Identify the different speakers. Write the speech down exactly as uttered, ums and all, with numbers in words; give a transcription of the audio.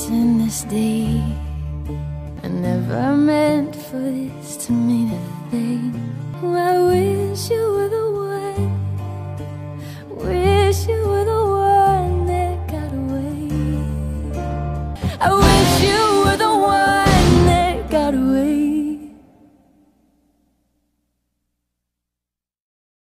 Speaker 1: in this deep. I never meant for this to mean a thing. I wish you were